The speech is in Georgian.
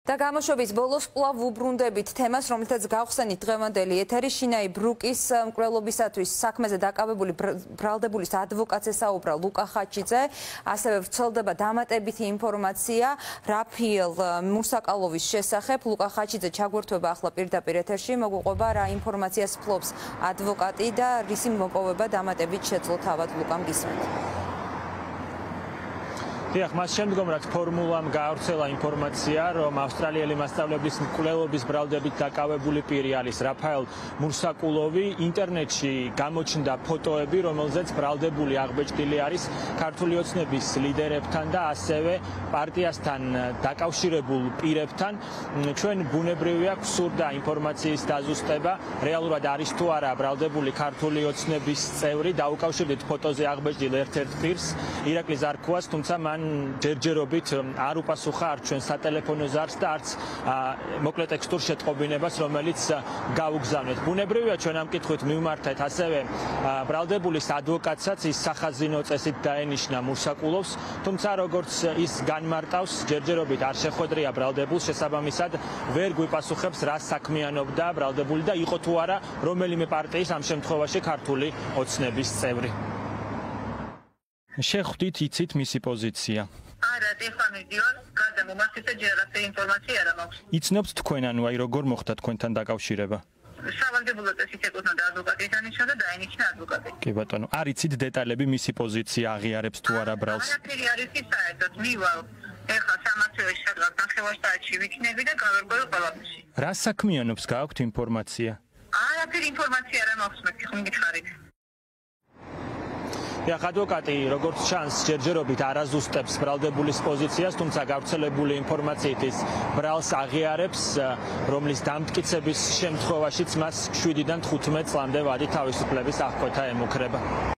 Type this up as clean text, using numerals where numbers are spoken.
და გამოშვების ბოლოს კვლავ ვუბრუნდებით თემას, რომელთაც გავხსენით დღევანდელი ეთერი შინაი ბრუკის მკვლელობისათვის საქმეზე დაკავებული ბრალდებულის ადვოკატს ესაუბრა ლუკა ხაჩიძე, ასევე ვრცელდება დამატებითი ინფორმაცია რაფიელ მურსაკალოვის შესახებ. ლუკა ხაჩიძე ჩაგვერთვება ახლა პირდაპირ ეთერში, მოგვიყვება რა ინფორმაციას ფლობს ადვოკატი და რისი მოპოვება დამატებით შეძლო თავად ლუკამ გისმენთ. დიახ, მას შემდგომ რაც ფორმულამ გაავრცელა ინფორმაცია, რომ ავსტრალიელი მასწავლებლების მკვლელობის ბრალდებით დაკავებული პირი არის რაფაელ მურსაკულოვი, ინტერნეტში გამოჩნდა ფოტოები, რომელზეც ბრალდებული აღბეჭდილი არის ქართული ოცნების ლიდერებთან და ასევე პარტიასთან დაკავშირებულ პირებთან. ჩვენ ბუნებრივია გვსურდა ინფორმაციის დაზუსტება, რეალურად არის თუ არა ბრალდებული ქართული ოცნების წევრი, დაუკავშირდით ფოტოზე აღბეჭდილ ერთ-ერთ პირს, ირაკლი ზარქუას, თუმცა მან ჯერჯერობით არ უპასუხა არც ჩვენ სატელეფონო ზარს და არც მოკლე ტექსტურ შეტყობინებას, რომელიც გაუგზავნეთ. ბუნებრივია ჩვენ ამ კითხვით მივმართეთ ასევე ბრალდებულის ადვოკატსაც, ის სახაზინო წესით დაენიშნა მურსაკულოვს, თუმცა როგორც ის განმარტავს, ჯერჯერობით არ შეხვედრია ბრალდებულს, შესაბამისად ვერ გვიპასუხებს რა საქმიანობდა ბრალდებული და იყო თუ არა რომელიმე პარტიის, ამ შემთხვევაში ქართული ოცნების წევრი. შეხვდით, იცით მისი პოზიცია? არა, ეხლა მიდიოდი, გარდა მომასწრე ჯერ ასე ინფორმაცია არ მაქვს. იცნობთ თქვენ, ანუ აი როგორ მოხდა თქვენთან დაკავშირება? სავალდებულო წესით ეკუთვნოდა ადვოკატი დანიშნა და დაინიშნა ადვოკატი. კი ბატონო, არ იცით დეტალები მისი პოზიცია აღიარებს თუ არა ბრალს? არაფერი არ იცი საერთოდ, მივალ. ეხლა სამართლოში სადღაც ნახევარსაათში ვიქნები და გავერკვევ ყველაფერში. რა საქმიანობს გააქვთ ინფორმაცია? არაფერი ინფორმაცია არ მაქვს, მე ხომ გითხარით. დიახ, ადვოკატი როგორც ჩანს ჯერჯერობით არაზუსტებს ბრალდებულის პოზიციას, თუმცა გავრცელებული ინფორმაციით ის ბრალს აღიარებს, რომლის დამტკიცების შემთხვევაშიც მას 7-დან 15 წლამდე ვადი თავისუფლების აღკვეთა ემუქრება.